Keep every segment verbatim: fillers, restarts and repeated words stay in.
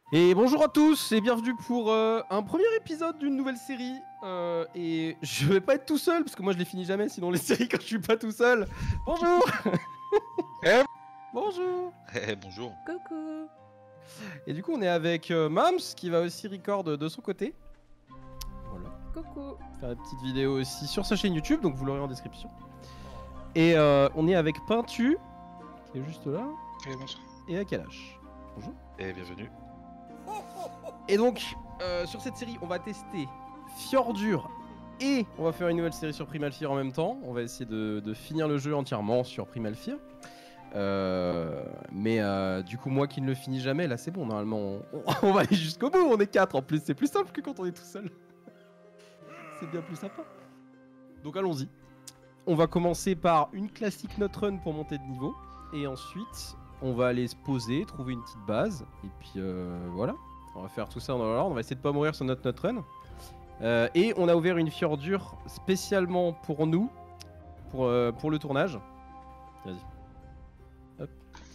Et bonjour à tous et bienvenue pour euh, un premier épisode d'une nouvelle série. Euh, et je vais pas être tout seul parce que moi je les finis jamais sinon les séries quand je suis pas tout seul. Bonjour. Eh Bonjour. Eh bonjour. Coucou. Et du coup on est avec euh, Mams qui va aussi record de son côté. Voilà. Coucou. Faire une petite vidéo aussi sur sa chaîne YouTube donc vous l'aurez en description. Et euh, on est avec Pintu qui est juste là. Eh bonsoir. Et Akalash. Bonjour. Et bienvenue. Et donc, euh, sur cette série, on va tester Fjordur et on va faire une nouvelle série sur Primal Fear en même temps. On va essayer de, de finir le jeu entièrement sur Primal Fear. Euh, mais euh, du coup, moi qui ne le finis jamais, là c'est bon, normalement on, on, on va aller jusqu'au bout. On est quatre en plus, c'est plus simple que quand on est tout seul. C'est bien plus sympa. Donc allons-y. On va commencer par une classique note run pour monter de niveau. Et ensuite, on va aller se poser, trouver une petite base. Et puis euh, voilà. On va faire tout ça dans l'ordre, on va essayer de pas mourir sur notre note run. Euh, et on a ouvert une Fjordur spécialement pour nous, pour, euh, pour le tournage. Vas-y. Hop.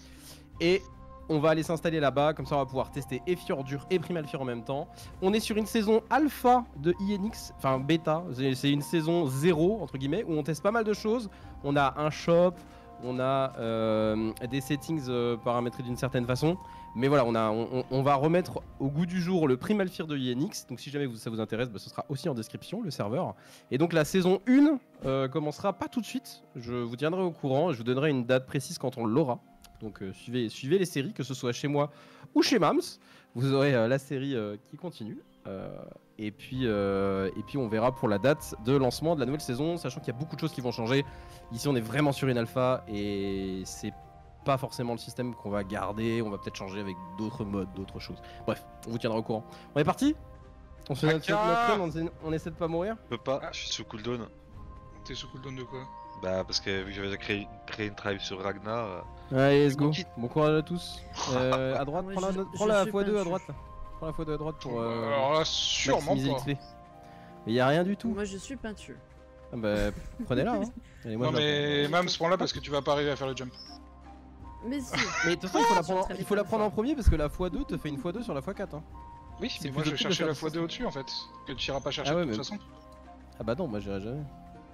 Et on va aller s'installer là-bas, comme ça on va pouvoir tester et Fjordur et Primal Fear en même temps. On est sur une saison alpha de I N X, enfin bêta, c'est une saison zéro entre guillemets, où on teste pas mal de choses. On a un shop, on a euh, des settings euh, paramétrés d'une certaine façon. Mais voilà, on, a, on, on va remettre au goût du jour le Primal Fear de I N X. Donc si jamais vous, ça vous intéresse, bah, ce sera aussi en description, le serveur. Et donc la saison un euh, commencera pas tout de suite. Je vous tiendrai au courant, je vous donnerai une date précise quand on l'aura. Donc euh, suivez, suivez les séries, que ce soit chez moi ou chez Mams. Vous aurez euh, la série euh, qui continue. Euh, et, puis, euh, et puis on verra pour la date de lancement de la nouvelle saison, sachant qu'il y a beaucoup de choses qui vont changer. Ici on est vraiment sur une alpha et c'est pas forcément le système qu'on va garder, on va peut-être changer avec d'autres modes, d'autres choses. Bref, on vous tiendra au courant. On est parti? On se fait notre run, on, on essaie de pas mourir? Je peux pas, ah. Je suis sous cooldown. T'es sous cooldown de quoi? Bah parce que vu que j'avais créé, créé une tribe sur Ragnar. Allez, let's go. Bon courage à tous. Euh, à droite, Moi, prends je, la, je prends la suis fois deux à sûr. droite. Là. Prends la fois deux à droite pour euh, Alors là, sûrement maximiser pas. X P. Mais y a rien du tout. Moi je suis peinture. Ah bah prenez-la. Hein. Allez, moi, non je mais Mams, prends-la parce que tu vas pas arriver à faire le jump. Mais si. Mais de toute façon, il faut la prendre, très il faut la vite, prendre en premier parce que la fois deux te fait une fois deux sur la fois quatre. Hein. Oui, C'est mais plus moi je vais utile de chercher faire la ça. fois deux au-dessus en fait. Que tu iras pas chercher Ah ouais, de toute mais- façon. Ah bah non, moi j'irai jamais.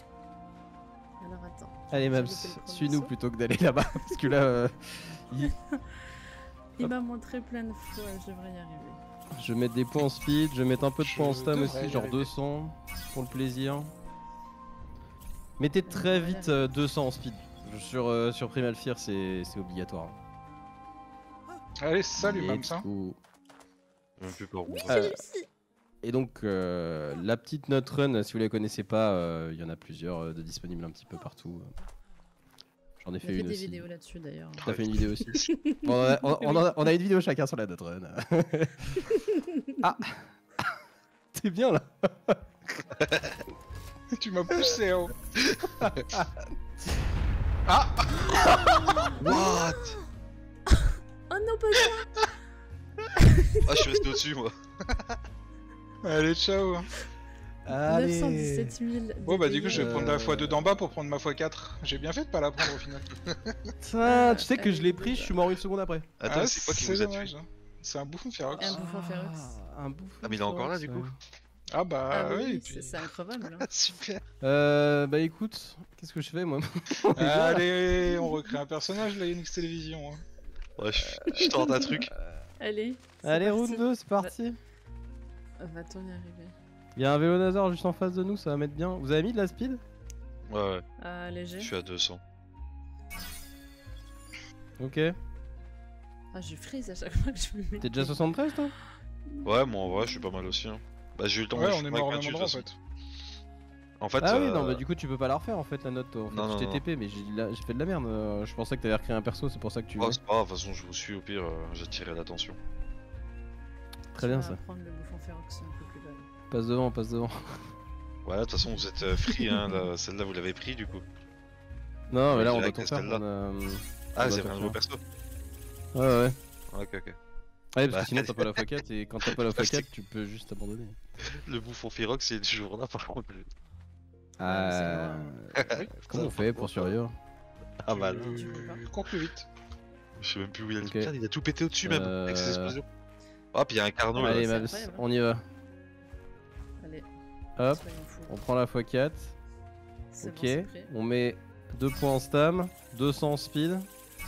Alors attends. Allez, J'ai Mams, loupé le premier suis-nous saut. plutôt que d'aller là-bas parce que là, euh, il- Il m'a montré plein de fois, je devrais y arriver. je vais mettre des points en speed, je vais mettre un peu de Je points en stam devrais aussi, y genre arriver. deux cents pour le plaisir. Mettez très vite euh, deux cents en speed. Sur, euh, sur Primal Fear, c'est c'est obligatoire. Allez, salut Mams. Let's Hein. go. Même plus par où. Oui, Euh, j'ai réussi. Et donc, euh, la petite note run, si vous la connaissez pas, euh, il y en a plusieurs euh, de disponibles un petit peu partout. J'en ai On a fait, fait une des aussi. vidéos là-dessus d'ailleurs. T'as fait une vidéo aussi. Bon, on, a, on, on a- on a une vidéo chacun sur la note run. Ah t'es bien là. Tu m'as poussé oh. Ah. What? Oh non, pas ça. Ah je suis resté au-dessus moi. Allez, ciao. Allez. neuf cent dix-sept mille. Bon bah du coup je vais Euh, prendre la fois deux d'en bas pour prendre ma fois quatre. J'ai bien fait de pas la prendre au final. Putain, tu sais que je l'ai pris, je suis mort une seconde après. Attends, Ah, c'est quoi qui vous a tué? dommage, hein. C'est un bouffon férox. Un bouffon férox. Ah, un bouffon Ah mais il est encore là du férox, coup. ouais. Ah bah Ah oui, oui, et c'est puis... c'est incroyable. Hein. Ah super. Euh, bah écoute, qu'est-ce que je fais moi? On est bien, là. Allez, on recrée un personnage la Unix Télévision. Hein. Ouais, je, je tente un truc. Allez. c'est Allez, parti. round deux, c'est parti. Va-t-on y arriver? Il y a un Vélonazar juste en face de nous, ça va mettre bien. Vous avez mis de la speed? Ouais ouais, Ah, léger. je suis à deux cents. Ok. Ah, je freeze à chaque fois que je me mets. T'es déjà soixante-treize toi? Ouais moi en vrai je suis pas mal aussi hein. Bah j'ai eu le temps Ouais, de on est mort au même endroit en fait. En fait, Ah oui, euh, non, bah du coup tu peux pas la refaire en fait la note. Toi. En fait, Non, je non, t'ai non. T P, mais j'ai la- j'ai fait de la merde. euh, Je pensais que t'avais recréé un perso, c'est pour ça que tu. oh, c'est pas grave, de toute façon je vous suis au pire, euh, j'attirerai l'attention. Très bien ça. Prendre le bouffon férox un peu plus bas. Passe devant, passe devant. Ouais, de toute façon vous êtes euh, free hein, là, celle-là vous l'avez pris du coup. Non, mais Ouais, là on j'ai doit la tout caisse, faire. celle-là. on a, euh, Ah on c'est doit un tout nouveau faire. perso. Ouais, ouais. Ok ok. Ouais, parce Bah, que sinon t'as pas la fois quatre et quand t'as pas la fois c'est- quatre, tu peux juste abandonner. Le bouffon Ferox c'est toujours là par contre. Ah. Comment on fait pour survivre? Ah mal. Tu peux pas. Tu cours plus vite. Je sais même plus où il y a le Ok. putain, il a tout pété au-dessus même Euh, avec ses explosions. Ah, puis il y a un carnot là. Allez, c'est Mabs, incroyable, hein. on y va. Allez, Hop, soyons fous. on prend la fois quatre. C'est Ok, bon, c'est pris. on met deux points en stam, deux cents en speed.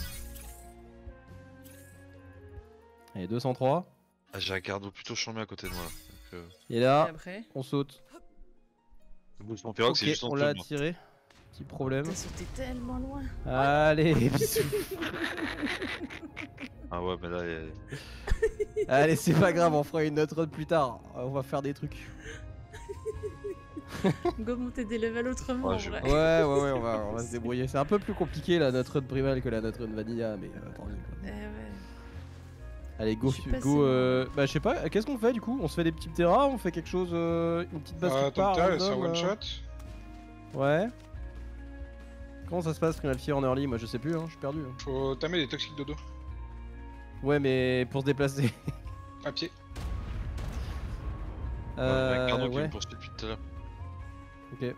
Et deux cent trois. Ah, j'ai un carnot plutôt chambé à côté de moi. Donc, euh... Et Et là, après, on saute. le mouvement Pyrox, Ok, c'est juste en on dessous l'a de moi. attiré. Petit problème. t'as sauté tellement loin. Allez, bisous. Ah ouais, mais là, il y a- Allez, c'est pas grave, on fera une autre run plus tard. On va faire des trucs. Go monter des levels autrement Ouais, en je- vrai. Ouais, ouais, ouais, on va, on va se débrouiller. C'est un peu plus compliqué la notre run primal que la notre run vanilla, mais euh, tant mieux, quoi. Eh ouais. Allez, go, Je suis passé, go. moi. Euh... Bah, je sais pas, qu'est-ce qu'on fait du coup? On se fait des petits terrains, on fait quelque chose, euh, une petite base Euh, quelque part, Tomta, c'est un random, one euh, shot. Ouais. Comment ça se passe Primal Fear en early? Moi je sais plus, hein, je suis perdu. hein. Faut tamer des toxiques dodo. Ouais, mais pour se déplacer. À pied. Ouais, il y a un Euh, carnot qui ouais, me poursuit depuis tout à l'heure. ok.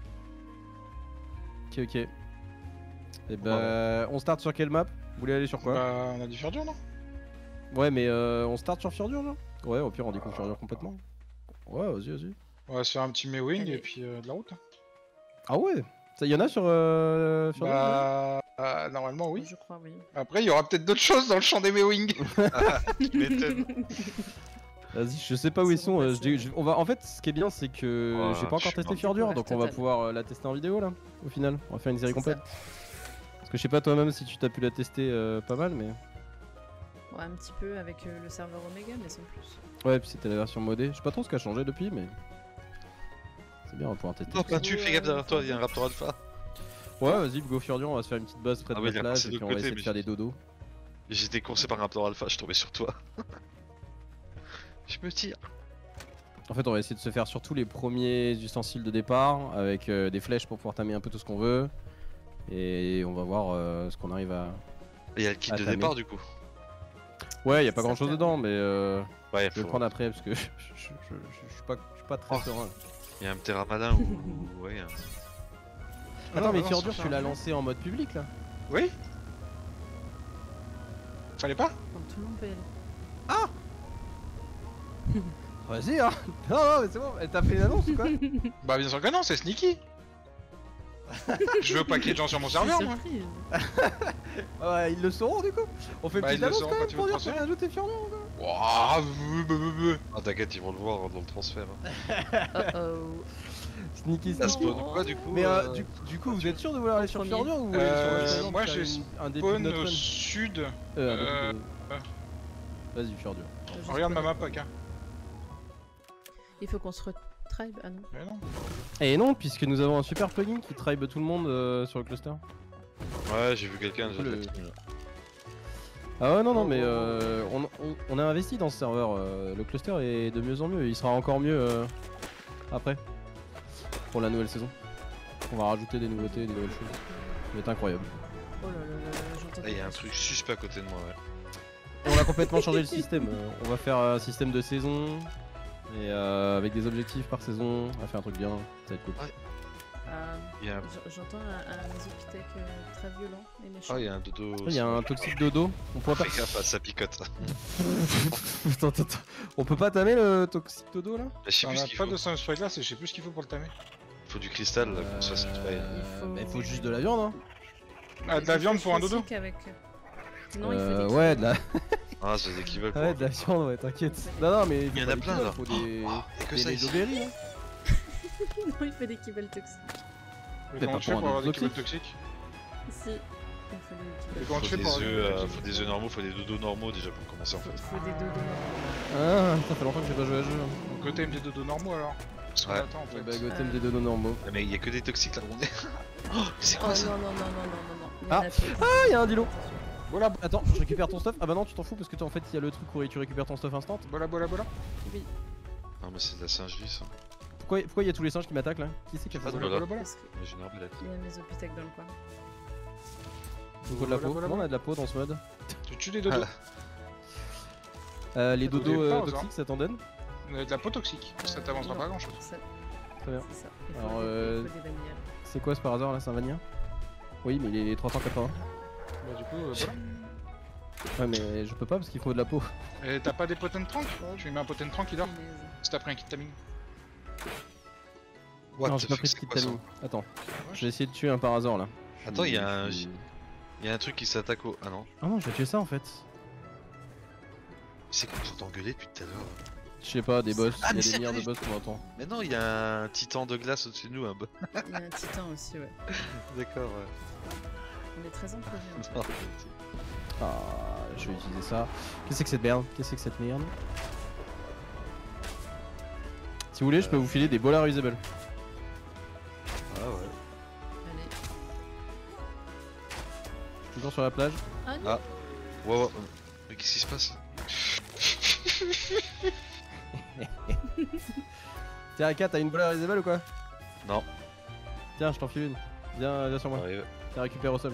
Ok, ok. Et bah, on start sur quelle map? Vous voulez aller sur quoi? Bah, on a dit faire dur, non? Ouais, mais euh, on start sur Fjordur là? Ouais, au pire on découvre Fjordur complètement. Ouais, vas-y, vas-y. On va se faire un petit Mewing Allez. et puis euh, de la route. hein. Ah ouais? Ça y en a sur euh, Fjordur? Bah, euh, normalement, oui. Je crois, oui. Après, il y aura peut-être d'autres choses dans le champ des Mewing. Tu m'étonnes. Vas-y, je sais pas où ils C'est sont. bon, euh, bah, je dis- c'est- je- on va, en fait, ce qui est bien, c'est que Oh, j'ai pas encore je suis testé mort. Fjordur, Ouais, donc on va total. pouvoir euh, la tester en vidéo là, au final. On va faire une série C'est complète. ça. Parce que je sais pas toi-même si tu t'as pu la tester euh, pas mal, mais. Ouais, un petit peu avec euh, le serveur Omega, mais sans plus. Ouais, puis c'était la version modée. Je sais pas trop ce qui a changé depuis, mais. C'est bien, on va pouvoir tester. Non, pas tu, fais gaffe derrière toi, il y a un Raptor Alpha. Ouais, vas-y, go Fjordur, on va se faire une petite base près de Ah oui, la il a plage passé et de puis on va côté, essayer de mais faire je- des dodos. J'étais coursé par un Raptor Alpha, je suis tombé sur toi. Je me tire. En fait, on va essayer de se faire surtout les premiers ustensiles de départ avec euh, des flèches pour pouvoir tamer un peu tout ce qu'on veut. Et on va voir euh, ce qu'on arrive à. Il y a le kit Ah, de t'as départ mis. du coup. Ouais, y a pas Ça grand chose fait- dedans, mais euh, Ouais, je vais faut... le prendre après parce que je, je, je, je- je suis pas, je suis pas très Oh. serein. il y a un petit ramadan ou... ouais, un- Ah Attends, non, mais non, Fjordur, c'est tu pas l'as grave. lancé en mode public là? Oui. Fallait pas? Comme tout le monde peut y aller. Vas-y, hein! Non, non, mais c'est bon, t'as fait une annonce ou quoi? Bah, bien sûr que non, c'est sneaky. Je veux pas qu'il y ait de gens sur mon Je serveur, suis moi. surprise. Ouais, ils le sauront du coup? On fait une Bah, petite ils le annonce sauront quand quand même tu pour veux dire transférer. qu'on a ajouté Fjordur quoi? Wouah, beuh, beuh, beuh, beuh. Ah t'inquiète, ils vont le voir dans le transfert. hein. Oh oh. Sneaky, Ça sneaky. spawn ou quoi du coup Mais euh, euh, du, du coup, vous êtes sûr de vouloir aller sur Premier. Fjordur ou vous voulez Euh, aller sur le moi, faire j'ai une- un début de Spawn notre au run? sud. Euh, un euh, début de- Vas-y, Fjordur. Juste Regarde ma pour- map, Aka. Il faut qu'on se retribe. Ah non. Mais non. Et non, puisque nous avons un super plugin qui tribe tout le monde euh, sur le cluster. Ouais, j'ai vu quelqu'un déjà. de Le- la team, là. Ah ouais, non, non, mais euh, on, on- on a investi dans ce serveur. euh, le cluster est de mieux en mieux. Il sera encore mieux euh, après. Pour la nouvelle saison. On va rajouter des nouveautés, des nouvelles choses. Ça va être incroyable. Oh là là là là, j'entends. Ah, il y a un truc suspect à côté de moi, ouais. Et on a complètement changé le système. euh, On va faire un système de saison. Et euh, avec des objectifs par saison. On va faire un truc bien. Ça va être cool. Ah, Il y a un... j- j'entends un, un Mésopithèque euh, très violent et méchant. Ah, il y a un dodo. Il y a un toxique dodo. On pourra pas. Fais gaffe, ça picote. attends, attends, attends. On peut pas tamer le toxique dodo là? Je sais On plus ce a qu'il pas faut. de Sunstrike là, c'est je sais plus ce qu'il faut pour le tamer. Faut du cristal là, qu'on se fasse nettoyer. Euh, Il faut- bah, il faut juste de la viande hein. Ah, de la viande pour un dodo? Classique Avec... Non, il faut Euh, des ouais, de la... Ah, c'est des qui veulent. ouais, de la viande, ouais, t'inquiète. Non, non, mais Il y en faut a pas plein, des là. kilos, faut des. Oh, et que des ça ici. mésoberries, hein. Non, il faut des kibbles toxiques. Mais Mais comment pas tu fais pour un pour avoir des dodo kibbles toxiques? Si. Il faut des Mais kibbles. comment tu Faut fais des pour avoir œufs, des euh, kibbles faut des œufs normaux, faut des dodos normaux déjà pour commencer en Faut, fait. faut des dodos normaux. Ah, ça fait longtemps que j'ai pas joué à ce jeu. Donc Gotham des dodos normaux alors. Parce qu'on Ouais. attend en fait. Bah, Gotham des dodos normaux. Ah, mais il y a que des toxiques là, on est. Oh, c'est Oh quoi ça? non, non, non, non, non, non, non. Il y Ah. en a plus. Ah, y'a un dilo. Attention. Voilà, attends, je récupère ton stuff. Ah bah non, tu t'en fous parce que toi en fait, il y a le truc où tu récupères ton stuff instant. Bola, bola, bola. Oui, Non, mais c'est de la singerie ça. Pourquoi pourquoi il y a tous les singes qui m'attaquent là? Qui c'est qui a fait Ah, ça? voilà. Bola, bola. parce qu'il Mais j'ai une arbalète. y a un Mésopithèque dans le coin. Il faut de la peau. Voilà, Comment on a de la peau dans ce mode? Tu tues des dodos. Euh, les Faut dodos des euh, pauses, hein. toxiques, ça t'en donne? On a de la peau toxique. Ça t'avancera Non, pas grand chose. ça- Très bien. C'est ça. Il faut, Alors, des, euh, il faut des vanilles. C'est quoi ce par hasard là? C'est un vanilla? Oui, mais il est trois cent quatre-vingts. Bah, du coup, euh, voilà. Ouais, mais je peux pas parce qu'il faut de la peau. Et t'as pas des potent trank? Tu lui mets un potent trank, il dort. Punaise. Si t'as pris un kit timing. What Non, j'ai the pas fuck, pris de c'est kit quoi ça? timing. Attends, je vais essayer de tuer un par hasard là. Attends, il y a un- Je suis- Il y a un truc qui s'attaque au. Ah non. Ah non, je vais tuer ça en fait. C'est qu'on s'entend gueuler depuis tout à l'heure. Je sais pas, des boss. Ah, Il mais y a des c'est milliards de vrai, boss qu'on entend. Mais non, il y a un titan de glace au-dessus de nous, un bo- Il y a un titan aussi, ouais. D'accord, ouais. On est très improvisés. Non, Ah, je vais utiliser ça. Qu'est-ce que c'est que cette merde Qu'est-ce que c'est que cette merde Si vous voulez, je peux vous filer des bolas usables. Ah ouais. Allez. Toujours sur la plage. Ah non. Ah. Ouais, ouais. Mais qu'est-ce qui se passe là? Tiens, Aka, t'as une bola usables ou quoi? Non. Tiens, je t'en file une. Viens, viens sur moi. Arrive. Tiens, récupère au sol.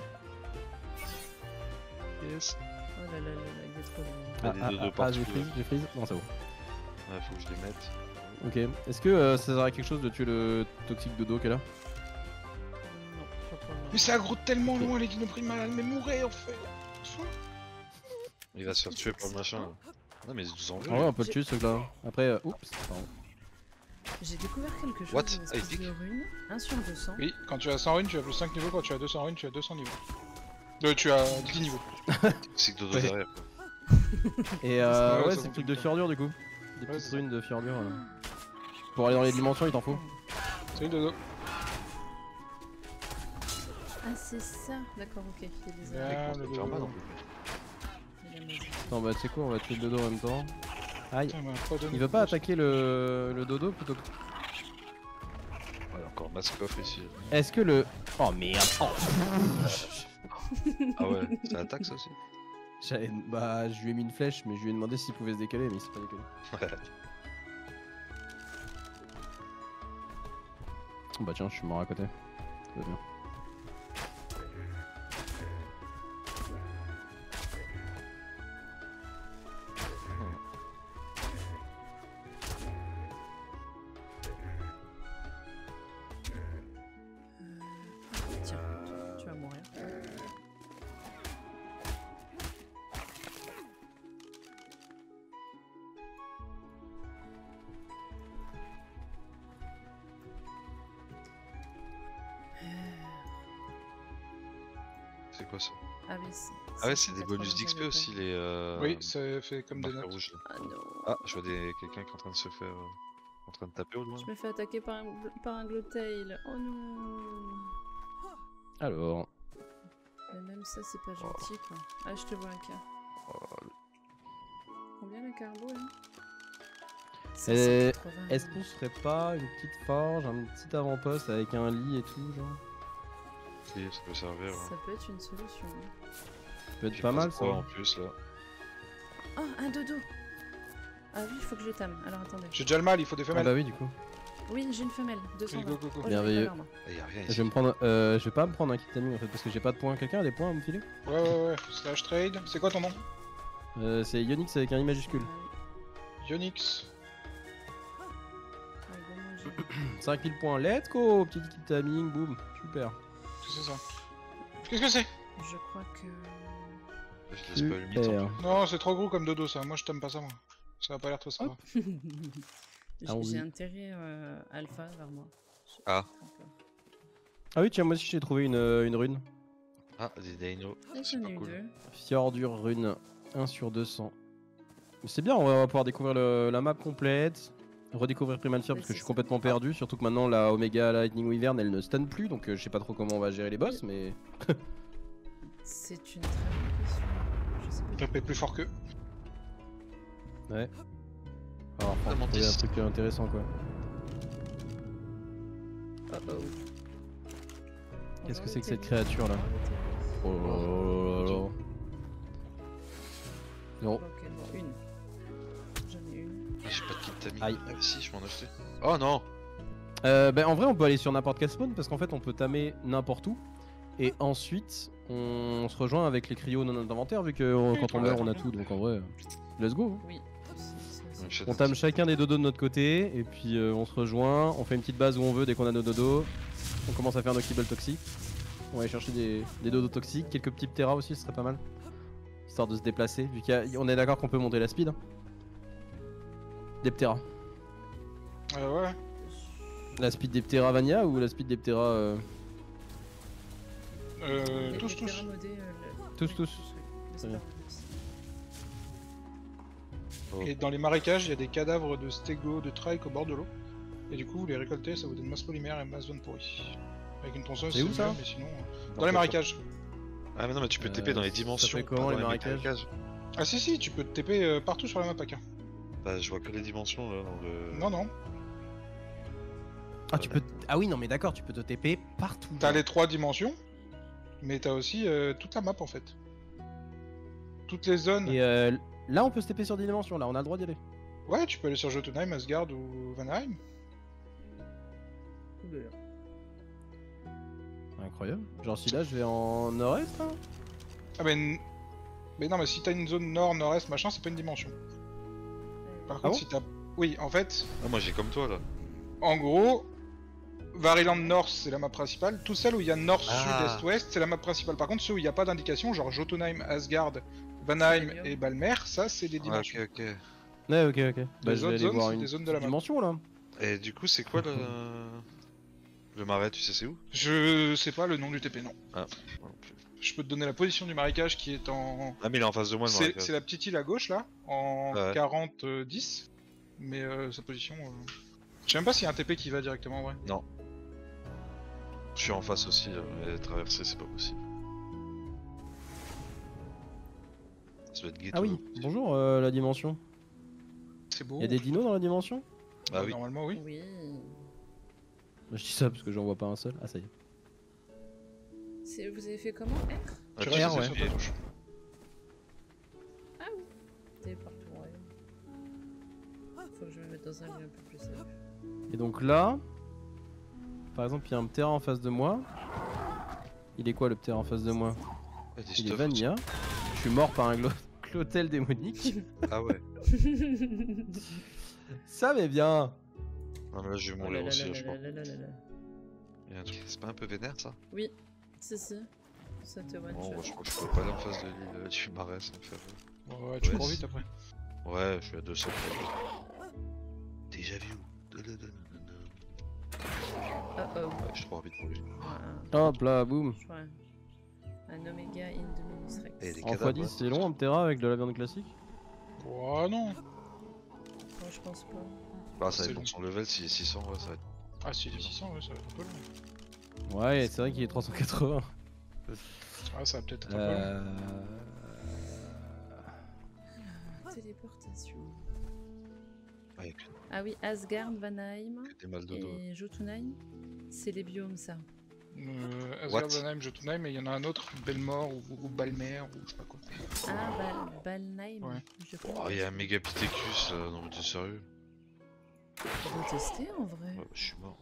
Yes. Oh là là là là, il est trop loin. Il y a des Ah, dodos ah, ah, partout, j'ai freeze, là. j'ai freeze. Non, c'est bon. Ouais, faut que je les mette. Ok. Est-ce que euh, ça sert à quelque chose de tuer le toxique dodo qui est là? Non, pas pour le moment. Mais ça aggro tellement loin les dinoprimal, mais mourrez en fait. Il va se faire tuer par le machin. là. Non, mais ils nous en En veulent. vrai, on peut le tuer ce truc là. Après, euh, oups. Pardon. J'ai découvert quelque chose. What? Une Ah, il espèce pique. de rune. un sur deux cents. Oui, quand tu as cent runes, tu as plus cinq niveaux, quand tu as deux cents runes, tu as deux cents niveaux. Euh, tu as dix niveaux. C'est que dodo Ouais. derrière. Quoi. Et euh, Ouais, ouais, ça c'est le vaut truc le de coup. fiordure du coup. Des Ouais, petites c'est ça. runes de fiordure. euh. Pour aller dans les dimensions, il t'en faut. Salut dodo. Ah, c'est ça. D'accord, ok. Il y a des Bien. arrêts. Ah, Ça le peut faire mal en dodo. plus. Il y a la magie. Attends, bah tu sais quoi, on va tuer le dodo en même temps. Aïe. Putain, mais pas de- Il veut pas attaquer le, le dodo plutôt que. Ouais, encore mask off ici. Est-ce que le. Oh merde. Oh. Ah ouais, ça attaque ça aussi. J'avais- Bah, je lui ai mis une flèche, mais je lui ai demandé s'il pouvait se décaler, mais il s'est pas décalé. Ouais. Bah tiens, je suis mort à côté. Tout va bien. Tiens, tu vas mourir. C'est quoi ça? Ah oui, c'est. Ah ouais, c'est des bonus d'X P aussi les. Euh... Oui, ça fait comme des marqueurs notes. rouges. là. Ah non. Ah, je vois des... quelqu'un qui est en train de se faire. euh, en train de taper au loin. Je me fais attaquer par un, gl- par un Glowtail. Oh non. Alors. Mais même ça, c'est pas gentil quoi. Ah, je te vois un cas. Oh, Combien le carbo là Euh, cinq cent quatre-vingts. Est-ce qu'on se ferait pas une petite forge, un petit avant-poste avec un lit et tout, genre? si, ça peut servir. Ouais. Ça peut être une solution. hein. Ça peut être Puis pas passe mal ça. quoi, en plus là. Oh, un dodo. Ah oui, il faut que je le tame. Alors attendez. J'ai déjà le mal, il faut des Ah femelles. bah oui, du coup. Oui, j'ai une femelle. deux cent vingt. Go, go, go. Oh, j'en ai Merveilleux. pas l'arme. Ah, y a rien Je ici. vais me prendre. Euh, je vais pas me prendre un kit timing en fait, parce que j'ai pas de points. Quelqu'un a des points à me filer? Ouais, ouais, ouais. Slash trade. C'est quoi ton nom? Euh, c'est Yonix avec un i majuscule. Ah Yonix. oui. Ah, bon, moi, j'ai- cinq mille points, let's go! Petit kit timing, boum, super. Qu'est-ce que c'est ça? Qu'est-ce que c'est? Je crois que. Je laisse pas le mythe en Super. plus. Non, c'est trop gros comme dodo ça. Moi je t'aime pas ça, moi. Ça a pas l'air très sympa. J'ai Ah oui. j'ai intérêt euh, alpha vers moi. J'ai Ah. très peur. Ah oui, tiens, moi aussi j'ai trouvé une, euh, une rune. Ah, des dinos. Ah, C'est j'en pas ai eu cool. deux. Fiordure rune, un sur deux cents. Mais c'est bien, on va pouvoir découvrir le- la map complète. Redécouvrir Primal Fear Mais parce que je c'est suis ça. complètement perdu. Surtout que maintenant la Omega Lightning Wyvern elle ne stun plus. Donc euh, je sais pas trop comment on va gérer les boss. Mais. C'est une très bonne question. Je sais pas. Taper plus fort qu'eux. Ouais. Alors, faut Vraiment trouver un dix. truc intéressant quoi. Oh oh. Qu'est-ce que Oh, c'est que cette le créature là? terrible. Oh là là là là. Non. Ok, bon, une. J'en ai une. Ah, j'ai pas de kit timing. Aïe. Ah, si, je m'en ai acheté. Oh non! Euh, ben, en vrai, on peut aller sur n'importe quel spawn parce qu'en fait, on peut tamer n'importe où. Et ensuite, on se rejoint avec les cryos non inventaires vu que euh, quand on Ouais. meurt, on a tout. Donc en vrai, euh, let's go. Oui. c'est- c'est- c'est- J'achète On un tame petit- chacun des dodos de notre côté et puis euh, on se rejoint. On fait une petite base où on veut dès qu'on a nos dodos. On commence à faire nos kibbles toxiques. On va aller chercher des, des dodos toxiques. Quelques petits terras aussi, ce serait pas mal. histoire de se déplacer, vu qu'on est d'accord qu'on peut monter la speed. Hein. Deptera. Euh, ouais. La speed Deptera Vania ou la speed Deptera euh... Euh, Les- tous, les tous. terrains modés, euh, le- Tous, oui, tous. oui. Mais Très c'est bien. pas modé aussi. Oh. Et dans les marécages, il y a des cadavres de stégo, de trike au bord de l'eau. Et du coup, vous les récoltez, ça vous donne masse polymère et masse zone pourrie. Avec une tronçonneuse, C'est c'est où, mieux, ça mais sinon... euh, Dans les marécages. Ah mais non mais tu peux Euh, T P dans les ça dimensions. fait comment, pas dans les marécages Ah si si, tu peux te T P euh, partout sur la map A K. Bah je vois que les dimensions là dans le... Non non, Ah, tu peux. Ah oui, non, mais d'accord, tu peux te T P partout. t'as les trois dimensions, mais t'as aussi euh, toute la map en fait. Toutes les zones. Et euh, là, on peut se T P sur des dimensions, là, on a le droit d'y aller. Ouais, tu peux aller sur Jotunheim, Asgard ou Vanheim. Cool. Incroyable. Genre, si là, je vais en nord-est, là. Ah mais... n- Mais non, mais si t'as une zone nord, nord-est, machin, c'est pas une dimension. Par Ah contre, bon si t'as... Oui, en fait, Ah moi j'ai comme toi là. en gros... Variland North, c'est la map principale. Tout celle où il y a nord, sud, Ah. est, ouest, c'est la map principale. Par contre, ceux où il n'y a pas d'indication, genre Jotunheim, Asgard, Vanheim C'est et Balmer, ça, c'est des Ah, dimensions. ok ok. Ouais, ok, ok. Bah, je vais autres aller zones, voir c'est une des zones de la map. dimension, là. Et du coup c'est quoi le... Le marais, tu sais c'est où? Je sais pas le nom du T P, non. Ah, non plus. Je peux te donner la position du marécage qui est en... Ah mais il est en face de moi le C'est marécage. c'est la petite île à gauche, là, en Ouais. quarante dix. Mais euh, sa position... euh, Je sais même pas s'il y a un T P qui va directement, en vrai. Non. Je suis en face aussi, euh, mais traverser c'est pas possible. Ça doit être ghetto. Ah oui, bonjour, euh, la dimension. C'est beau. Il y a des dinos dans la dimension? Bah oui. Normalement, oui. Oui. Bah, je dis ça parce que j'en vois pas un seul. Ah, ça y est. C'est- Vous avez fait comment? R Ah, Tu tu restes sais, ouais. sur c'est- ta touche. T'es partout, ouais. Faut que je me mette dans un lieu un peu plus safe. Et donc là, par exemple, il y a un terrain en face de moi. Il est quoi le terrain en face de moi? Ah, des Il est stuff Vania. Je suis mort par un glo- clotel démonique. aussi. Ah ouais. Ça mais bien. Non mais là je vais Oh là mourir là aussi là là, je là pense. là là là là. Il y a un truc... C'est pas un peu vénère ça? Oui, si si. Ça te one Bon, shot. je crois que je peux pas aller en face de l'île euh, du marais, ça me fait peur. Ouais, tu Ouais, cours c'est- vite après. Ouais, je suis à deux cents. Déjà vu où? Oh oh. Ouais, je suis trop rapide pour lui. Voilà. Hop là, boum. Je crois un- Un Omega in Dominus Rex. Et des En cadavres, fois dix, ouais. c'est long un terrain avec de la viande classique? Oh non. Non, je pense pas. Bah ça C'est dépend long. de son level, s'il est six cents, ouais, ça va être... Ah si, il est six cents, ouais, ça va être un peu long. Ouais, c'est vrai qu'il est trois cent quatre-vingts. Ah, ça va peut-être être un peu long. Euh... Téléportation. Ouais, que, Ah oui, Asgard, Vanheim que des mal de dos. et Jotunheim. C'est les biomes, ça. Euh, What? Asgard, Vanheim, Jotunheim, et il y en a un autre, Belmore ou, ou Balmer, ou je sais pas quoi. Ah, Bal Balnheim. Ouais. Je Oh, il y a un méga Pithecus là, non mais t'es sérieux? On va tester en vrai. Ouais, je suis mort.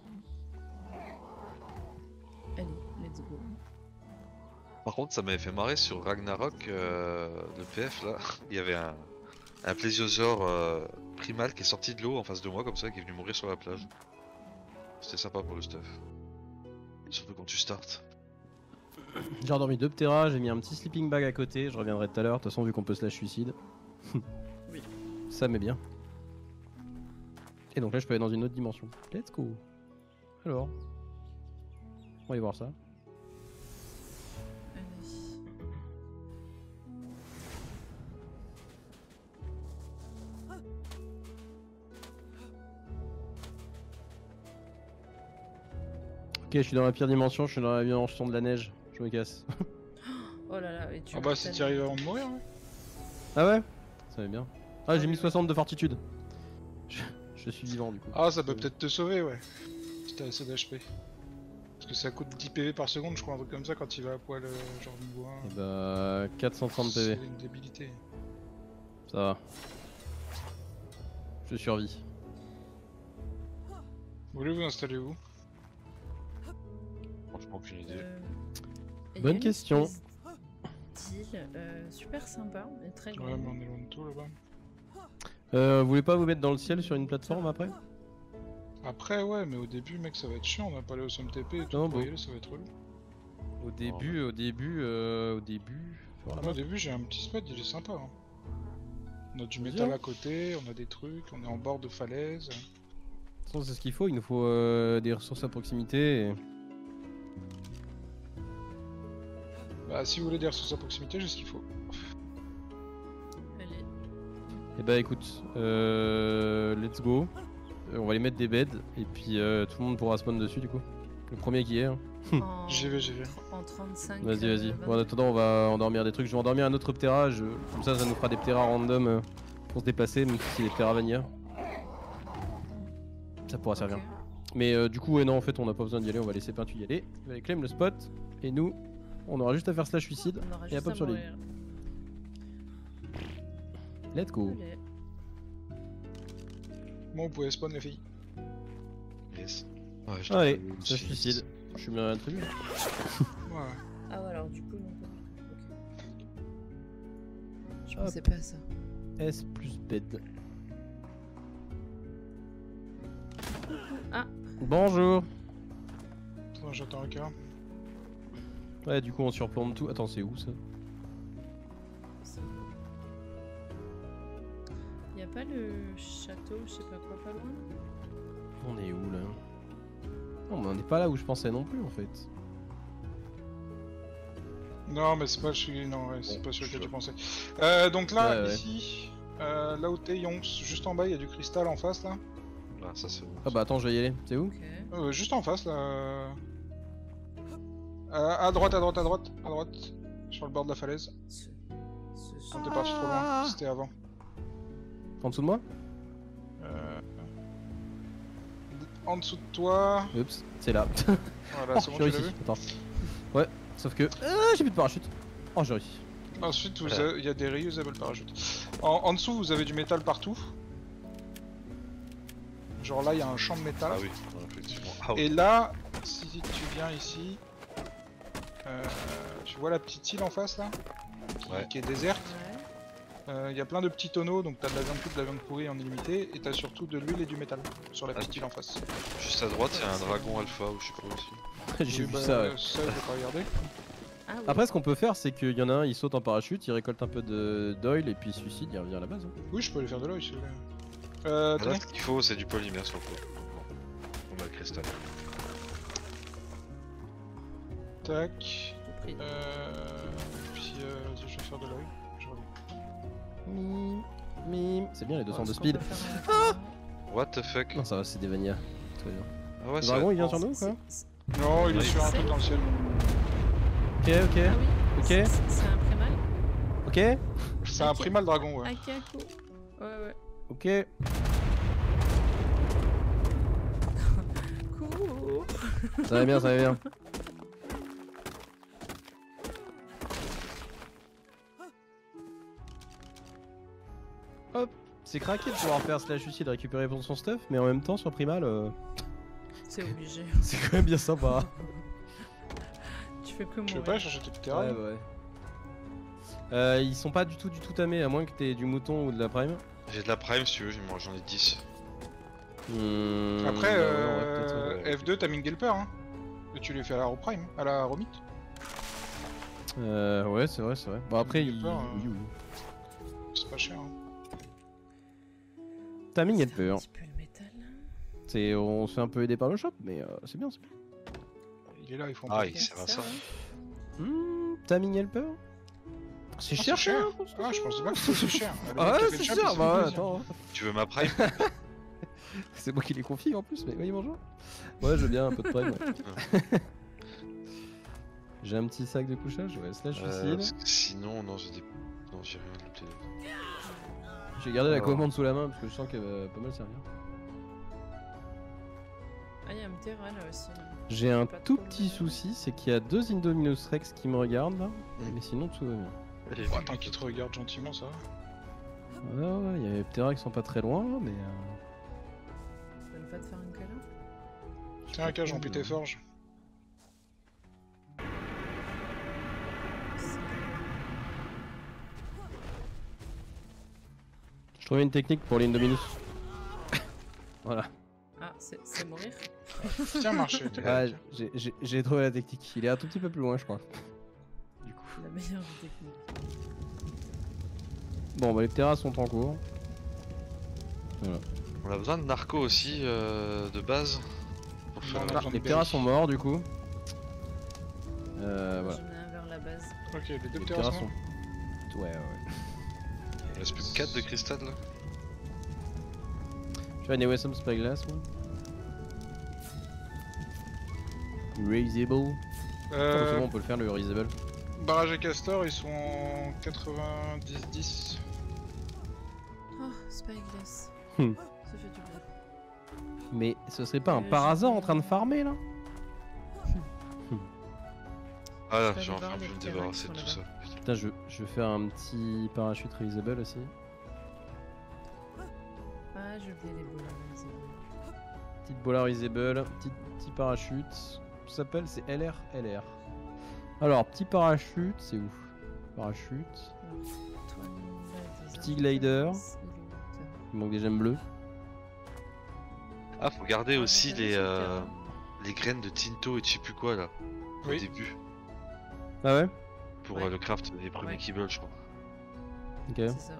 Allez, let's go. Par contre, ça m'avait fait marrer sur Ragnarok, euh, le P F là. Il y avait un, un plésiosaure euh, primal qui est sorti de l'eau en face de moi comme ça, qui est venu mourir sur la plage. C'était sympa pour le stuff. Surtout quand tu startes. J'ai endormi deux ptéras, j'ai mis un petit sleeping bag à côté, je reviendrai tout à l'heure, de toute façon vu qu'on peut slash suicide. Oui. Ça m'est bien. Et donc là je peux aller dans une autre dimension. Let's go. Alors. On va y voir ça. Allez. Ok, je suis dans la pire dimension, je suis dans la dimension de la neige. Je me casse. Oh là là, et tu Ah bah si t'y arrives avant de mourir, ouais. Ah ouais? Ça va bien. Ah j'ai mis soixante de fortitude. Je, je suis vivant du coup. Ah, ça peut peut-être te sauver, ouais. Si t'as assez d'H P. Parce que ça coûte dix P V par seconde, je crois, un truc comme ça quand il va à poil, euh, genre niveau un. Et bah quatre cent trente P V. C'est une débilité. Ça va. Je survis. Vous voulez vous installer où? Franchement, aucune idée. Euh, et Bonne il y a une question. espèce d'île, euh, super sympa et très Ouais, grande. mais on est loin de tout là-bas. Euh, vous voulez pas vous mettre dans le ciel sur une plateforme après? Après, ouais, mais au début, mec, ça va être chiant, on va pas aller au S M T P et tout. Non, pour y bon. aller, ça va être relou. Au début, au début, euh, au début. Voilà. Moi, au début, j'ai un petit spot, il est sympa. Hein. On a du Vas-y, métal hein. à côté, on a des trucs, on est en bord de falaise. De toute façon, c'est ce qu'il faut, il nous faut euh, des ressources à proximité. Et... Bah, si vous voulez des ressources à proximité, j'ai ce qu'il faut. Allez. Et bah écoute, euh, let's go. Euh, on va les mettre des beds et puis euh, tout le monde pourra spawn dessus du coup. Le premier qui est. Hein. En... J'y vais, j'y vais. En trente-cinq. Vas-y, euh, vas-y. vingt. Bon, en attendant, on va endormir des trucs. Je vais endormir un autre Ptera. Je... Comme ça, ça nous fera des Ptera random euh, pour se déplacer, même si c'est des Ptera vanilla. Ça pourra servir. Ok. Mais euh, du coup, ouais, non, en fait, on n'a pas besoin d'y aller. On va laisser Peintu y aller. Il va aller claim le spot. Et nous, on aura juste à faire slash suicide. On aura Et juste à pop à sur les. mourir. Let's go. Allez. Bon, vous pouvez spawn, les filles. Yes. Ouais, je Allez, trouve slash aussi- suicide. Je suis bien très bien. Ouais, ouais. Ah ouais, alors du coup, non, pas du tout. Ok. Je Hop. pensais pas à ça. S plus bed. Ah. Bonjour. Attends, j'attends un cas. Ouais, du coup, on surplombe tout. Attends, c'est où ça? Y a pas le château, je sais pas quoi, pas loin? On est où là? Non, mais on n'est pas là où je pensais non plus en fait. Non, mais c'est pas celui, non, ouais, c'est Bon, pas celui je que tu vois. pensais. Euh, donc là, Ouais, ouais. ici, euh, là où t'es Yonks, juste en bas, il y a du cristal en face là. Ah, ça c'est bon. Ah bah attends, je vais y aller. C'est où? Ok. Euh, juste en face là. Euh, à droite, à droite, à droite, à droite. Sur le bord de la falaise. Ce... ce... On t'es parti trop Ah. loin, c'était avant. En dessous de moi? Euh, En dessous de toi. Oups, c'est là. Voilà, Oh, c'est bon, j'ai tu l'as réussi. vu. Attends. Ouais, sauf que. Ah, j'ai plus de parachute. Oh, j'ai réussi. Ensuite, vous Voilà. avez- il y a des reusable parachutes. En, en dessous, vous avez du métal partout. Genre là, il y a un champ de métal. Ah oui, ouais, effectivement. Ah ouais. Et là, si tu viens ici, euh, tu vois la petite île en face là, qui, Ouais. qui est déserte. Ouais. Euh, Il y a plein de petits tonneaux, donc t'as de la viande crue, de la viande pourrie en illimité, et t'as surtout de l'huile et du métal sur la Ah, petite tu- île en face. Juste à droite, il y a un dragon alpha ou je sais pas aussi. j'ai Oui, vu bah, ça. Ouais. Ça, je vais pas regarder. Ah oui. Après, ce qu'on peut faire, c'est qu'il y en a un, il saute en parachute, il récolte un peu de d'oil et puis il se suicide, il revient à la base. hein. Oui, je peux aller faire de l'œil si vous voulez. Euh, Là, tenez. ce qu'il faut, c'est du polymère sur le coup. Bon. On a le cristal. Tac. Tout pris. Euh... Puis, euh, vas-y, je vais faire de l'œil. Je reviens. Mime, mime. C'est bien les deux cents de Est-ce qu'on speed. peut faire un- What the fuck? Non, ça va, c'est des vanillas. Très bien. Ah ouais, Le c'est dragon, il vient Oh, sur nous c'est- quoi? c'est- Non, il est Oui. sur un C'est- truc dans le ciel. Ok, ok, Ah oui. Ok. C'est c'est un prémal. ok, C'est un Ok. primal dragon, ouais. Akako. Ouais, ouais. ok. Cool. Ça va bien, ça va bien. Hop, c'est craqué de pouvoir faire slash suicide, récupérer pour son stuff, mais en même temps sur Primal, euh, C'est obligé. c'est quand même bien sympa. Tu fais que Tu veux mourir. pas chercher tes petits Ouais, ouais. Euh, ils sont pas du tout du tout tamés, à moins que t'aies du mouton ou de la prime. J'ai de la prime si tu veux, moi, j'en ai dix. Hmm, Après, bah ouais, on va euh, peut-être, ouais. F deux, t'as mis Gelper, hein. Et tu lui fais à la Prime, à la Romit. Euh, ouais, c'est vrai, c'est vrai. Bon, après, J'ai il. peur, hein. oui, oui. C'est pas cher, hein. Timing C'est helper. un petit peu le métal. C'est, on se fait un peu aider par le shop, mais euh, c'est bien, c'est bien. Il est là, ils font Ah, pas. il sert à ça. ouais. Hmm, timing helper. C'est Ah, cher, c'est cher. ça, pour ce Ah, je truc. pensais pas que c'était si cher. Le Ah mec qui a ouais, fait c'est le shop, il cher. s'est Bah fait ouais, plaisir. attends. Tu veux ma prime? C'est moi qui les confie en plus, mais oui, bonjour. Ouais, je veux bien un peu de prime. Ouais. J'ai un petit sac de couchage, ouais, slash Euh, suicide. parce que sinon, non, j'ai des. Non, j'ai rien noté. J'ai gardé la Alors. commande sous la main parce que je sens qu'elle va pas mal servir. Ah, il y a un Ptera là aussi. J'ai un Pas tout trop petit le- souci, c'est qu'il y a deux Indominus Rex qui me regardent là, Mm. mais sinon tout va bien. Allez, Bon, attends qu'il te regarde gentiment, ça va. Ouais, ouais, il y a les Ptera qui sont pas très loin, mais. Euh... Tu veux pas te faire un câlin? Tiens, un cas, j'en tes forges. Je trouvais une technique pour l'Indominus. Voilà. Ah, c'est c'est mourir? Tiens, marché. t'es Ah, là. j'ai- j'ai j'ai trouvé la technique. Il est un tout petit peu plus loin, je crois. Du coup. La meilleure des techniques. Bon, bah les terras sont en cours. Voilà. On a besoin de narco aussi euh, de base. Pour faire Non, la- non. J'en ai Les berry. terras sont morts du coup. Euh, voilà. J'en ai un vers la base. Ok, les deux Les terrains terras sont. sont. Ouais, ouais, ouais. Il reste plus que quatre de cristal là. Je fais un Ewesum Spyglass, moi. Raisable. Ah, bah, c'est Euh, bon, on peut le faire le Raisable. Barrage et Castor, ils sont en quatre-vingt-dix dix. Oh, Spyglass. Hmm. Ça fait du bien. Mais ce serait pas un Euh, par je- hasard en train de farmer là? Ah là, Je vais j'ai aller enfin voir pu les me terrains débarrasser qui de sont tout ça. là-bas. Putain, je, je vais faire un petit parachute Raisable aussi. Ah, j'ai oublié les boules. Petite bola Raisable, petit, petit parachute. Ça s'appelle, c'est L R L R. Alors, petit parachute, c'est où? Parachute. Petit glider. Il manque des gemmes bleues. Ah, faut garder Ah, aussi j'ai pas les, vu sur le euh, terrain. les graines de Tinto et je sais plus quoi là. Au Oui. début. Ah ouais? Pour Ouais. euh, le craft des premiers Ouais. kibbles, je crois. Ok. C'est ça.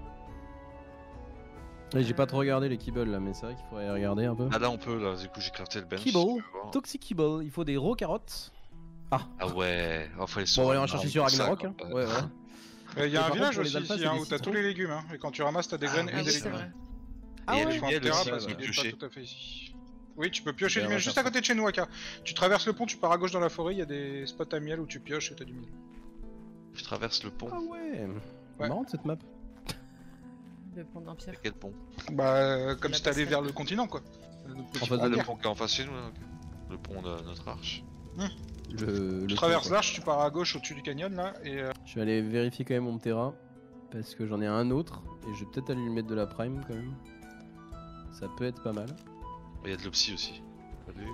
Ouais, j'ai pas trop regardé les kibbles là, mais c'est vrai qu'il faudrait regarder un peu. Ah là, on peut là, du coup, j'ai crafté le bench. Kibble, si tu veux voir. Toxic Kibble, il faut des raw carottes. Ah, Ah ouais, oh, faut aller sur bon, on va aller en un chercher arbre sur pour ça, Ragnarok. quoi. Hein. Ouais, voilà. Il y Et a par un contre, village pour les aussi alphas, ici, c'est hein, des où t'as tous citrons. les légumes, hein, et quand tu ramasses t'as des graines Ah et oui, des c'est légumes. vrai. Ah Et il y a ouais, le Sur un miel terrain aussi, parce on qu'il peut est piocher. pas tout à fait ici. Oui, tu peux piocher Ben, du on miel va juste faire à côté de chez nous, Aka. Tu traverses le pont, tu pars à gauche dans la forêt, il y a des spots à miel où tu pioches et t'as du miel. Je traverse le pont. Ah ouais. C'est Ouais. marrant cette map. Le pont d'Empire. Quel pont? Bah, euh, comme La si t'allais passerelle. vers le continent, quoi. Le petit En face pont de Ah, en le nous. pierre. pont qui est en face de nous là, ok. Le pont de notre arche. Le, Tu le traverses pont, quoi. l'arche, tu pars à gauche au-dessus du canyon, là, et euh, Je vais aller vérifier quand même mon Terra. Parce que j'en ai un autre. Et je vais peut-être aller lui mettre de la prime quand même. Ça peut être pas mal. Il y a de l'opsie aussi. Salut.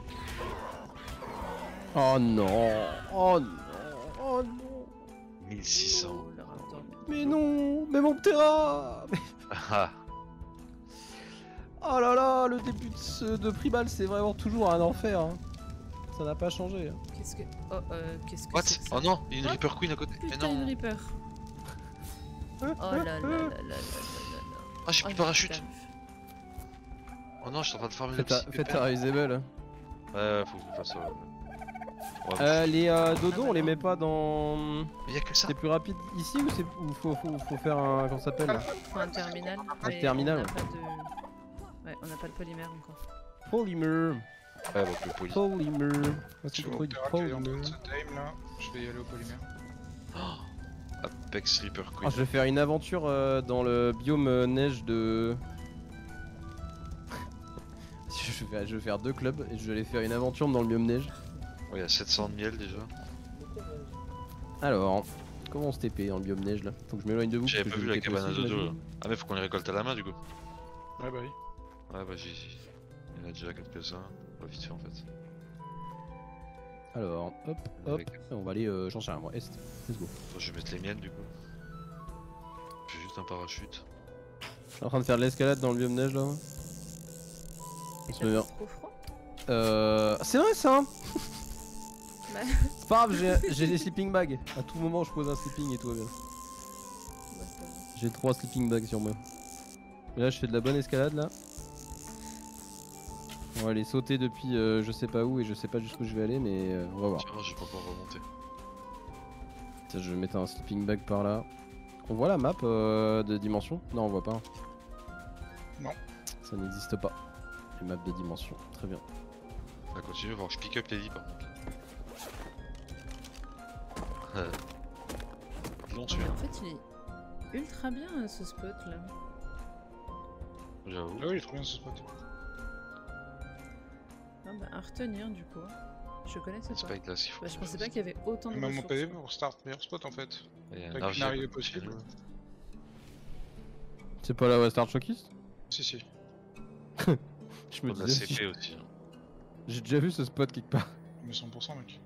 Oh non. Oh non. Oh non. mille six cents. Oh, le raptor. Mais non. Mais mon Terra. Mais- Ah, Oh là là. Le début de, ce, de Primal c'est vraiment toujours un enfer. Hein. Ça n'a pas changé. Hein. Qu'est-ce que. Oh, euh, qu'est-ce que what? c'est que ça? Oh non, il y a une What? Reaper Queen à côté. Mais Putain, une non. Reaper. Oh là là là là là là là. Ah, j'ai Oh, plus de parachute. putain. Oh non, je suis en train de farmer Faites l'opsie. ta, faites ta Raisable. hein. Ouais, faut que je fasse ça. Ouais, Euh, les euh, dodos, Ah bah on les non. met pas dans. mais y a que ça. C'est plus rapide ici ou c'est ou faut, faut, faut faire un. Comment ça s'appelle là? Faut un terminal. Un mais terminal, On ouais. n'a pas de. Ouais, on n'a pas de polymère encore. Polymer. Ouais, donc le poly. Polymer. Ah, c'est sur trop le du terrain qui est en train polymer. de se time, là, je vais y aller au polymère. Apex Reaper Ah, Queen. je vais faire une aventure euh, dans le biome euh, neige de. je, vais faire, je vais faire deux clubs et je vais aller faire une aventure dans le biome neige. Ouais, il y a sept cents de miel déjà. Alors, comment on se T P dans le biome neige là? Faut que je m'éloigne de vous. J'avais parce pas que vu je la vais T P cabane à aussi, dodo là. j'imagine. Ah, mais faut qu'on les récolte à la main du coup. Ouais, bah oui. Ouais, bah j'ai. Il y en a déjà quelques-uns. On va vite fait en fait. Alors, hop, hop. Avec- On va aller euh, changer un moi. Est. Let's go. Attends, je vais mettre les miels du coup. J'ai juste un parachute. Je suis en train de faire de l'escalade dans le biome neige là. On se met bien. Trop froid. Euh. C'est vrai ça hein. Bah, C'est pas grave, j'ai- j'ai des sleeping bags. À tout moment, je pose un sleeping et tout va bien. bah, c'est pas grave. J'ai trois sleeping bags sur moi. Et là, je fais de la bonne escalade là. On va aller sauter depuis euh, je sais pas où et je sais pas jusqu'où je vais aller, mais euh, on va voir. Tiens, je vais pas pouvoir remonter. Tiens, je vais mettre un sleeping bag par là. On voit la map euh, de dimension? Non, on voit pas. Non. Ça n'existe pas. Les maps de dimension. Très bien. On va continuer, voir. Je pick up les lits par contre. Euh... Long Oh, mais celui-là, en fait, il est ultra bien euh, ce spot là. j'avoue. Ah oui, il est trop bien ce spot. Ah bah, à retenir du coup. Je connaissais C'est pas. pas glace qu'il faut. Bah, je qu'on pensais fasse. pas qu'il y avait autant de Même mon ressources. P V pour start meilleur spot en fait. Il y a un Avec argile une à arrivée côté de chez possible. nous. C'est pas la West Archokist? Si, si. Je me Faut de la disais, C P aussi. hein. j'ai déjà vu ce spot quelque part. Mais cent pour cent, mec.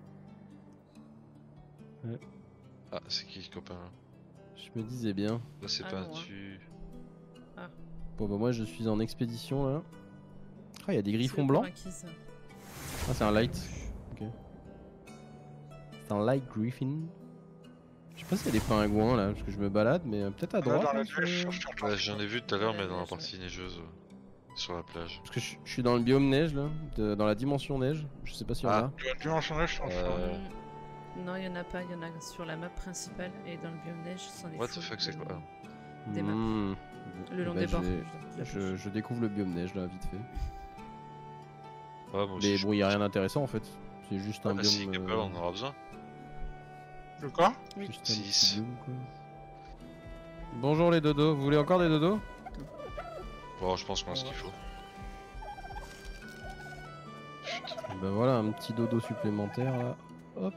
Ah, c'est qui ce copain là? Je me disais bien. Là, c'est Ah pas non, hein. tu. Bon bah moi je suis en expédition là. Ah, il y a des C'est griffons le blancs. pour un qui, ça Ah, c'est un light. Ok. C'est un light griffin. Je sais pas s'il y a des pingouins là, parce que je me balade, mais euh, peut-être à Là, droite. dans la là, sur neige, le- sur le Ouais, j'en ai vu tout à l'heure, Ouais, mais dans la neige, partie neigeuse, euh, sur la plage. Parce que je, je suis dans le biome neige là, de- dans la dimension neige. Je sais pas s'il y en Ah. a. Tu vas dimension neige sur le flanc. Euh, Hmm, Non, il y en a pas, il y en a sur la map principale et dans le biome neige, c'en est What the full fuck, c'est le- quoi Des maps. Hmm. Le long Bah, des bords. je- je veux dire, Je, la je découvre le biome neige là, vite fait. Ouais, moi aussi. Mais je- bon, y a rien d'intéressant en fait. C'est juste Ah, un bah si, biome. Gapel, euh, on en aura besoin. Le quoi? Oui. juste un Six. petit biome, quoi. Bonjour les dodos, vous voulez encore des dodos? Bon, je pense qu'on a ce qu'il faut. Bah voilà, un petit dodo supplémentaire là. Hop.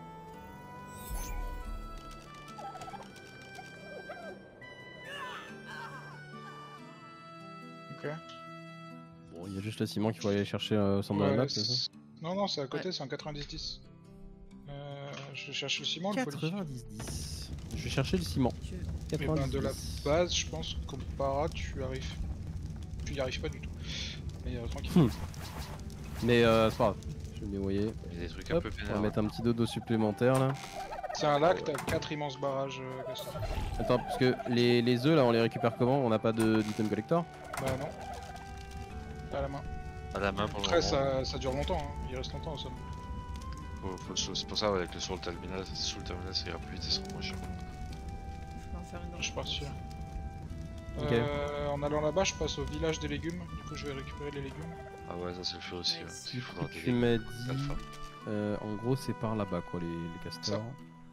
Ok. Bon, il y a juste le ciment qu'il faut aller chercher euh, au centre de la Ouais, map, c'est ça? c'est- non, non, c'est à côté, c'est en quatre-vingt-dix dix. Euh, je cherche le ciment, le poli. quatre-vingt-dix dix. Je vais chercher le ciment. Tu- Et ben, de la quatre-vingt-dix. base, je pense qu'au para, tu arrives. Tu y arrives pas du tout. Mais euh, tranquille. Hmm. Mais euh, c'est pas grave. Je vais me débrouiller. Il y a des trucs un Hop, peu on va pénères. mettre un petit dodo supplémentaire là. C'est un lac, t'as quatre immenses barrages, euh, Gaston. Attends, parce que les, les œufs là, on les récupère comment? On n'a pas de d'item collector? Bah non. À la main. À la main pour le Après, moment. ça, ça dure longtemps, hein. Il reste longtemps au sol. Faut- faut le- C'est pour ça, ouais, avec le sur le terminal, sous le terminal, ça ira plus vite, ça sera moins cher. Je peux en faire une Je suis parti là. Ok. Euh, en allant là-bas, je passe au village des légumes. Du coup, je vais récupérer les légumes. Ah ouais, ça c'est le feu aussi. Ouais. Nice. Il faudra Tu des m'as quatre dit. fois. Euh, en gros, c'est par là-bas quoi, les, les castors.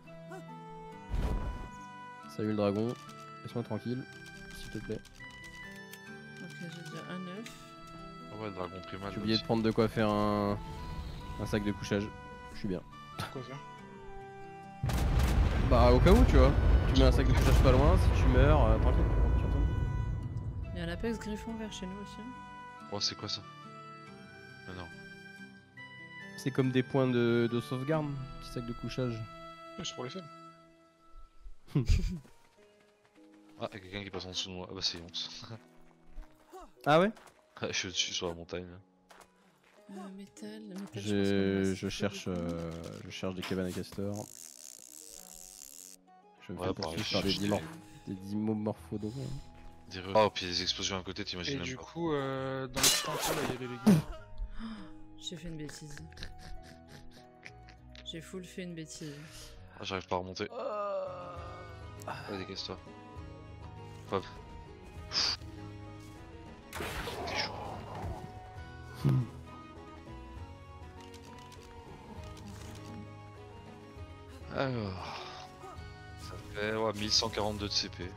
Salut le dragon. Laisse-moi tranquille, s'il te plaît. Ok, j'ai déjà un œuf. Ah ouais, dragon primal. J'ai oublié de prendre de quoi faire un, un sac de couchage. Je suis bien. Quoi faire? Bah, au cas où, tu vois. Tu mets un sac de couchage pas loin, si tu meurs, euh, tranquille. Tu retournes. Il y a un apex griffon vers chez nous aussi. Oh, c'est quoi ça? Mais non. C'est comme des points de, de sauvegarde, petit sac de couchage. Ouais, c'est pour les faibles. Ah, y'a quelqu'un qui passe en dessous de moi. Ah bah c'est Yonce. Ah ouais? Je suis au-dessus sur la montagne. là. Euh, métal, le métal. pense qu'on Je, a je assez cherche, peu de euh, je cherche des cabanes à castors. Je me Ouais, fais pareil, poursuivre par des, je- dimor des dimorphodons. Des re- Oh, puis des explosions à côté, Et t'imagines même du pas. coup, euh, dans le petit enclos, là, il y a les légumes. points. J'ai fait une bêtise. J'ai full fait une bêtise. Ah, j'arrive pas à remonter. Vas-y, casse-toi. Hop. C'est chaud. Alors. Ça fait ouais, mille cent quarante-deux de C P.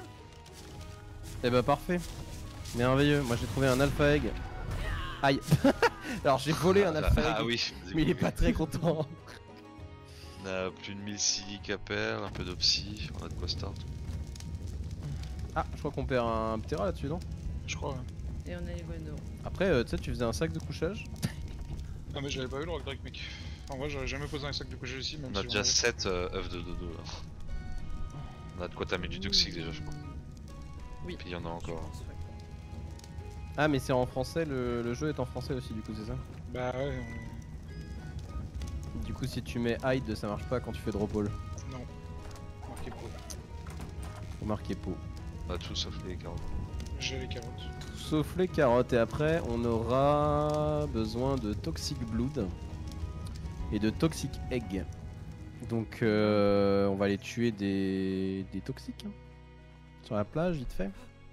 Eh bah parfait. Merveilleux. Moi j'ai trouvé un alpha egg. Aïe. Alors j'ai volé un alpha egg. Ah oui, Mais il est pas très content. On a plus de mille silica perles, un peu d'opsy, on a de quoi start. Ah, je crois qu'on perd un ptera là-dessus, non? Je crois, ouais. Et on a les Gwendo. Après, euh, tu sais, tu faisais un sac de couchage. Ah, mais j'avais pas eu le rock drake, mec. En vrai, j'aurais jamais posé un sac de couchage ici, même On a si déjà avait. sept euh, œufs de dodo là. On a de quoi tamer du toxique déjà, je crois. Oui. Puis il y en a Je encore. pense, ouais. Ah, mais c'est en français, le, le jeu est en français aussi, du coup, c'est ça? Bah ouais, Du coup, si tu mets hide, ça marche pas quand tu fais drop all. on... non. Marqué pour. Faut marquer pot. On a tout sauf les carottes. J'ai les carottes. Sauf les carottes, et après, on aura besoin de toxic blood et de toxic egg. Donc, euh, on va aller tuer des, des toxiques hein, sur la plage, vite fait.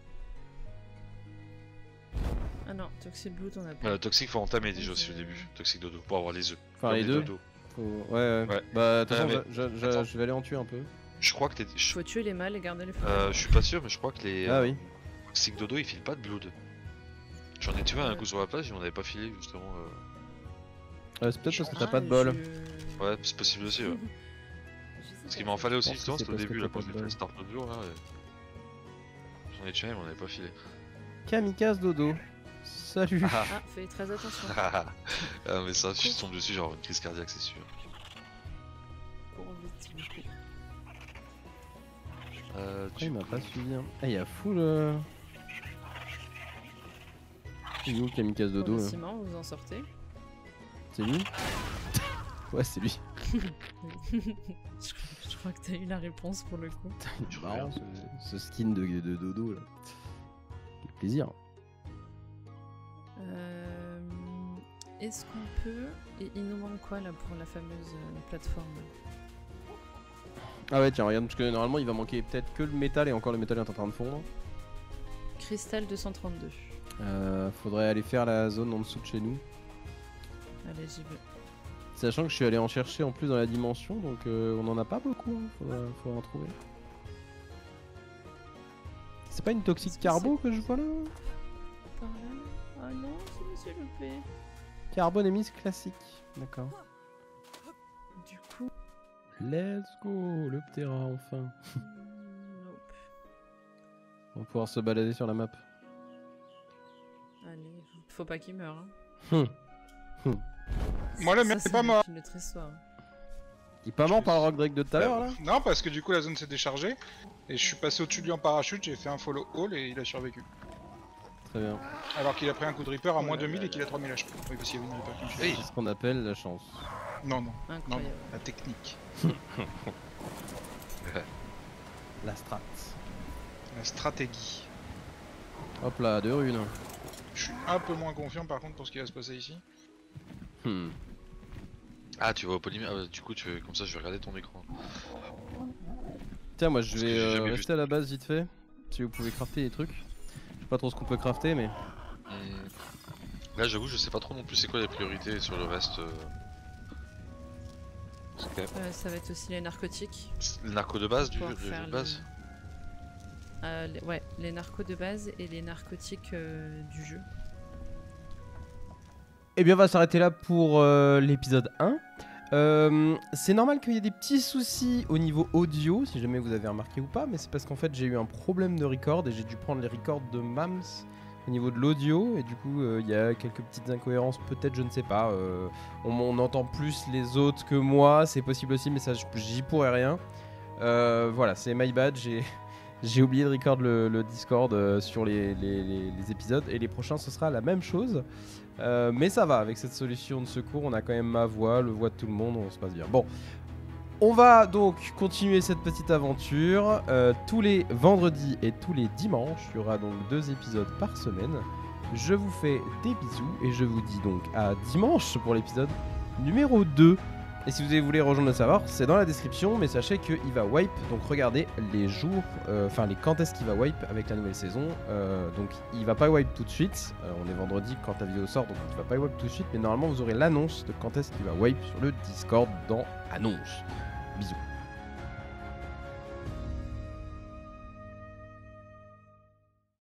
Ah non, Toxic Blood, on a pas. Euh, toxique faut entamer déjà aussi au début. Toxique dodo pour avoir les œufs. Enfin, Comme les deux. dodos. Faut- Ouais, ouais. Ouais. Bah, de toute Ouais, façon, mais- je- je- Attends. je vais aller en tuer un peu. Je crois que t'es. Je... Faut tuer les mâles et garder les femelles. Euh, je suis pas sûr, mais je crois que les. Ah euh, oui. Toxique dodo ils filent pas de blood. J'en ai tué un coup sur la plage et on avait pas filé justement. euh, Euh, c'est peut-être parce que t'as Ah, pas de bol. je- Ouais, c'est possible aussi. Ouais. Je sais Parce pas. qu'il m'en fallait aussi pense que justement, c'est c'était au parce que début t'as là pas quand de j'ai fait le bol. start l'autre jour là. et- J'en ai tué un mais on avait pas filé. Kamikaze dodo. Salut. Ah, Ah, fais très attention. ah mais ça, si je tombe dessus, genre une crise cardiaque, c'est sûr. Cours vite, du coup. Euh, Ah, du il m'a coup- pas suivi. Hein. Ah, il y a full. Euh... C'est où le kamikaze Pour dodo le là? ciment, vous en sortez. C'est lui? Ouais, c'est lui. je, crois, je crois que t'as eu la réponse pour le coup. Tu Marrant, regardes. ce, ce skin de, de dodo là. Quel plaisir. Euh, Est-ce qu'on peut... Et il nous manque quoi là pour la fameuse euh, plateforme? Ah ouais, tiens, regarde, parce que normalement il va manquer peut-être que le métal et encore le métal est en train de fondre. Cristal deux cent trente-deux. Euh, faudrait aller faire la zone en dessous de chez nous. Allez, j'y vais. Sachant que je suis allé en chercher en plus dans la dimension, donc euh, on en a pas beaucoup, hein. faudra, faudra en trouver. C'est pas une toxique Est-ce que carbo que je vois là? Par là? Ah non, c'est monsieur le P. Carbone émise classique, d'accord. Du coup... Let's go, le Ptera enfin. hmm, nope. On va pouvoir se balader sur la map. Allez, faut pas qu'il meure. Hein. Hum. Moi, le Ça, mien, c'est pas mort. une autre histoire. Il est pas mort par le rock Drake de tout à l'heure là? Non, parce que du coup, la zone s'est déchargée. Et je suis passé au-dessus de lui en parachute, j'ai fait un follow all et il a survécu. Très bien. Alors qu'il a pris un coup de Reaper à moins deux mille et qu'il a trois mille H P. Oui, parce qu'il y avait une Reaper qui me suivait. Hey. C'est ce qu'on appelle la chance. Non, non, non, Incroyable. la technique. La strat. La stratégie. Hop là, deux runes. Je suis un peu moins confiant par contre pour ce qui va se passer ici. Hmm. Ah, tu vas au polymère. Ah, du coup, tu veux- comme ça, je vais regarder ton écran. Tiens, moi je Parce que vais j'ai euh, jamais vu rester à la base vite fait. Si vous pouvez crafter des trucs. Je sais pas trop ce qu'on peut crafter, mais. Hmm. Là, j'avoue, je sais pas trop non plus c'est quoi les priorités sur le reste. euh. Parce que Euh, ça va être aussi les narcotiques. c'est le narco de base du Pour jeu de faire base. le- Euh, les- ouais, les narcos de base et les narcotiques euh, du jeu. Eh bien, on va s'arrêter là pour euh, l'épisode un. Euh, c'est normal qu'il y ait des petits soucis au niveau audio, si jamais vous avez remarqué ou pas, mais c'est parce qu'en fait j'ai eu un problème de record et j'ai dû prendre les records de Mams au niveau de l'audio et du coup euh, il y a quelques petites incohérences, peut-être, je ne sais pas. euh, on, on entend plus les autres que moi, c'est possible aussi, mais ça j'y pourrais rien. Euh, voilà, c'est my bad, j'ai j'ai oublié de record le, le Discord euh, sur les, les- les- les épisodes et les prochains ce sera la même chose. Euh, mais ça va, avec cette solution de secours, on a quand même ma voix, le voix de tout le monde, on se passe bien. Bon, on va donc continuer cette petite aventure. Euh, tous les vendredis et tous les dimanches, il y aura donc deux épisodes par semaine. Je vous fais des bisous et je vous dis donc à dimanche pour l'épisode numéro deux. Et si vous voulez rejoindre le serveur, c'est dans la description, mais sachez qu'il va wipe, donc regardez les jours, euh, enfin les quand est-ce qu'il va wipe avec la nouvelle saison. Euh, donc il va pas wipe tout de suite, euh, on est vendredi quand la vidéo sort, donc il va pas wipe tout de suite, mais normalement vous aurez l'annonce de quand est-ce qu'il va wipe sur le Discord dans annonce. Bisous.